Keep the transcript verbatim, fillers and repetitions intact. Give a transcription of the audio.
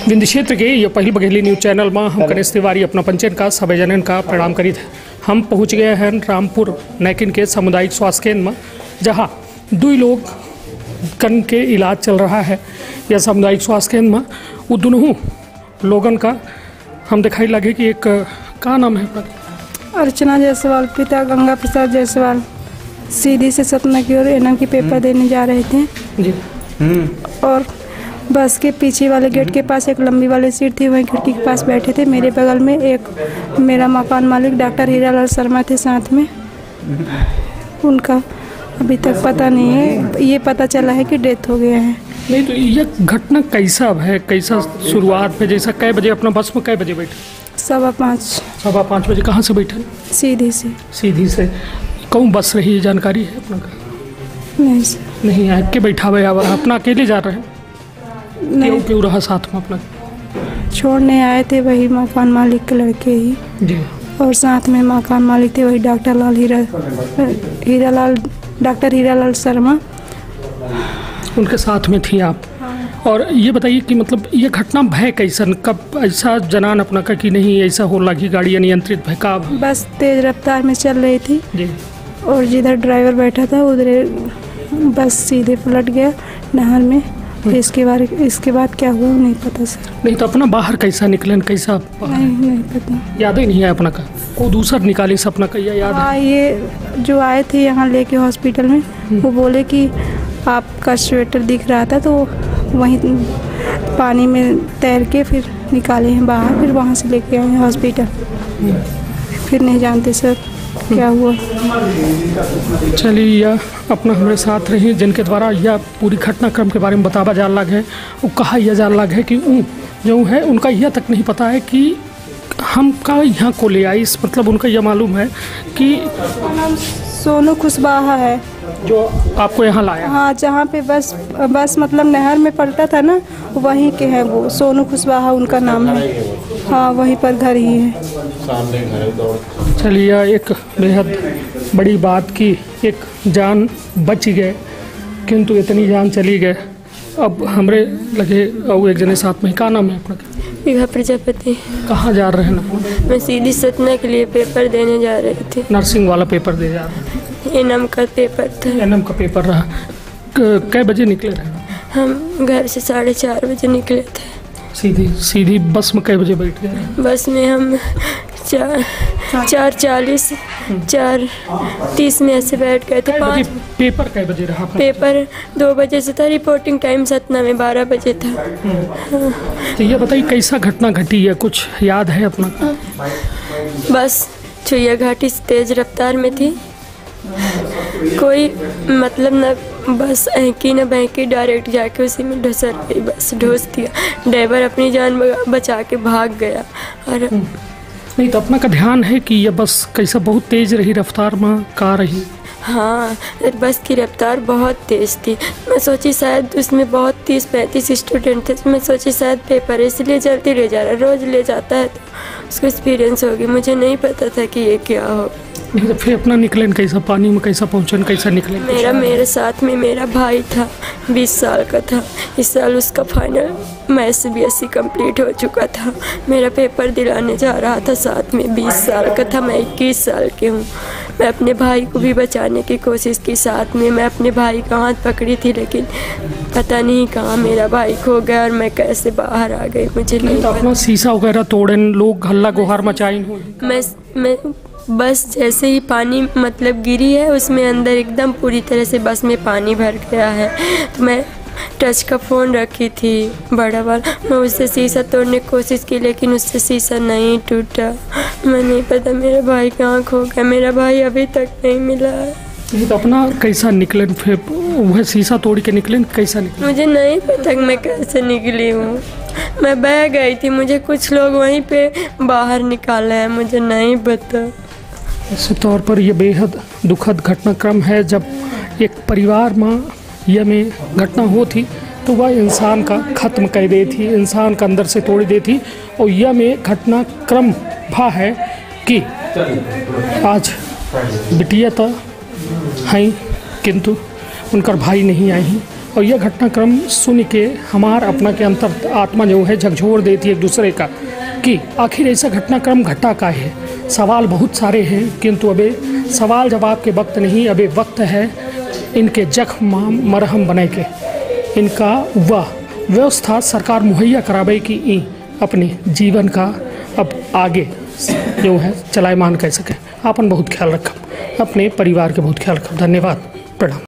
विंध्य क्षेत्र के ये पहली बघेली न्यूज चैनल में हम गणेश तिवारी अपना पंचन का सभी जनन का प्रणाम करी थे। हम पहुंच गए हैं रामपुर नैकिन के सामुदायिक स्वास्थ्य केंद्र में, जहां दो लोग कन के इलाज चल रहा है। यह सामुदायिक स्वास्थ्य केंद्र में वो दोनों लोगन का हम दिखाई लगे कि एक का नाम है अर्चना जायसवाल, पिता गंगा प्रसाद जायसवाल, सीधी से सतना की ओर एनएम की पेपर देने जा रहे थे जी। और बस के पीछे वाले गेट के पास एक लंबी वाली सीट थी, वहीं खिड़की के पास बैठे थे। मेरे बगल में एक मेरा मकान मालिक डॉक्टर हीरालाल शर्मा थे साथ में। उनका अभी तक पता नहीं है, ये पता चला है कि डेथ हो गया है। नहीं तो यह घटना कैसा है, कैसा शुरुआत में, जैसा कै बजे अपना बस में कै बजे बैठे? सवा पाँच सवा पाँच बजे। कहाँ से बैठे? सीधी से सीधी से कौन बस रही है, जानकारी है अपना का? नहीं सर। नहीं है के बैठा हुआ है, अपना अकेले जा रहे हैं? नहीं, क्यों रहा साथ में अपना? छोड़ने आए थे वही मकान मालिक के लड़के ही जी, और साथ में मकान मालिक थे वही डॉक्टर लाल हीरा हीरालाल डॉक्टर हीरालाल शर्मा, उनके साथ में थी आप। हाँ। और ये बताइए कि मतलब ये घटना भय कैसन, कब ऐसा जनान अपना का कि नहीं ऐसा हो लगी, गाड़ी अनियंत्रित भय का? बस तेज रफ्तार में चल रही थी जी, और जिधर ड्राइवर बैठा था उधर बस सीधे पलट गया नहर में। इसके बाद इसके बाद क्या हुआ नहीं पता सर। नहीं तो अपना बाहर कैसा निकलन, कैसा? नहीं नहीं पता, याद ही नहीं है अपना का। को दूसर निकाली सपना का याद हाँ, है? ये जो आए थे यहाँ लेके हॉस्पिटल में, वो बोले कि आपका स्वेटर दिख रहा था, तो वहीं पानी में तैर के फिर निकाले हैं बाहर, फिर वहाँ से लेके आए हैं हॉस्पिटल। फिर नहीं जानते सर क्या हुआ। चलिए, यह अपना हमारे साथ रही जिनके द्वारा यह पूरी घटनाक्रम के बारे में बतावा जा लग है। वो कहा यह जा लग है कि जो है उनका यह तक नहीं पता है कि हम का यहाँ को ले आई, मतलब उनका यह मालूम है कि सोनू कुशवाहा है जो आपको यहाँ लाया। हाँ, जहाँ पे बस बस मतलब नहर में पलटा था ना, वहीं के हैं वो। सोनू कुशवाहा उनका नाम है। हाँ, वहीं पर घर ही है। चलिए, एक बेहद बड़ी बात की एक जान बच गए, किंतु इतनी जान चली गए। अब हमरे लगे और एक जने साथ में, का नाम है अपना? विभा प्रजापति। कहाँ जा रहे हैं ना? मैं सीधी सतना के लिए पेपर देने जा रही थी। नर्सिंग वाला पेपर दे जा रहे हैं? एनएम का पेपर था। एनएम का पेपर रहा। कै बजे निकले रहे? हम घर से साढ़े चार बजे निकले थे। सीधी सीधी बस में कै बजे बैठ गए? बस में हम चार चार चालीस चार तीस में ऐसे बैठ गए थे। पाँच पेपर कै बजे रहा? पेपर दो बजे से था, रिपोर्टिंग टाइम सतना में बारह बजे था। हाँ। तो ये बताइए कैसा घटना घटी है, कुछ याद है अपना? बस छुइया घाटी तेज रफ्तार में थी, कोई मतलब न बस ऐकी न बहकी, डायरेक्ट जाके उसी में ढसर गई, बस ढोस दिया। ड्राइवर अपनी जान बचा के भाग गया। और नहीं तो अपना का ध्यान है कि यह बस कैसा बहुत तेज रही रफ्तार में का रही? हाँ, बस की रफ्तार बहुत तेज़ थी। मैं सोची शायद उसमें बहुत तीस पैंतीस स्टूडेंट थे, तो मैं सोची शायद पेपर इसलिए जल्दी ले जा रहा है, रोज़ ले जाता है तो उसको एक्सपीरियंस होगी। मुझे नहीं पता था कि ये क्या हो। नहीं तो फिर अपना निकलन कैसा, पानी में कैसा पहुँचन, कैसा निकले? मेरा मेरे साथ में मेरा भाई था, बीस साल का था। इस साल उसका final maths B S C complete हो चुका था। मेरा पेपर दिलाने जा रहा था, साथ में बीस साल का था, मैं इक्कीस साल की हूँ। मैं अपने भाई को भी बचाने की कोशिश की, साथ में मैं अपने भाई का हाथ पकड़ी थी, लेकिन पता नहीं कहाँ मेरा भाई खो गया और मैं कैसे बाहर आ गई, मुझे नहीं तो अपना शीशा वगैरह तोड़े, लोग हल्ला गुहार मचाई? मैं मैं बस जैसे ही पानी मतलब गिरी है, उसमें अंदर एकदम पूरी तरह से बस में पानी भर गया है। तो मैं टच का फ़ोन रखी थी बड़ा वाला, मैं उससे शीशा तोड़ने की कोशिश की, लेकिन उससे शीशा नहीं टूटा। मैं नहीं पता मेरा भाई कहाँ खो गया, मेरा भाई अभी तक नहीं मिला है। तो अपना कैसा निकलन, फिर वह शीशा तोड़ के निकलन, कैसा निकले? मुझे नहीं पता कि मैं कैसे निकली हूँ। मैं बह गई थी, मुझे कुछ लोग वहीं पे बाहर निकाले हैं, मुझे नहीं पता। इस तौर पर यह बेहद दुखद घटनाक्रम है। जब एक परिवार में यह में घटना होती तो वह इंसान का ख़त्म कर दे थी, इंसान का अंदर से तोड़ दे थी। और यह में घटनाक्रम भा है कि आज बिटिया तो हैं, किंतु उनकर भाई नहीं आई, और यह घटनाक्रम सुन के हमार अपना के अंतर आत्मा जो है झकझोर देती है एक दूसरे का कि आखिर ऐसा घटनाक्रम घटा का है। सवाल बहुत सारे हैं, किंतु अबे सवाल जवाब के वक्त नहीं, अबे वक्त है इनके जख्म मरहम बने के इनका वह व्यवस्था सरकार मुहैया करावे कि ई अपने जीवन का अब आगे जो है चलायमान कर सके। आपन बहुत ख्याल रखम, अपने परिवार के बहुत ख्याल रखम। धन्यवाद, प्रणाम।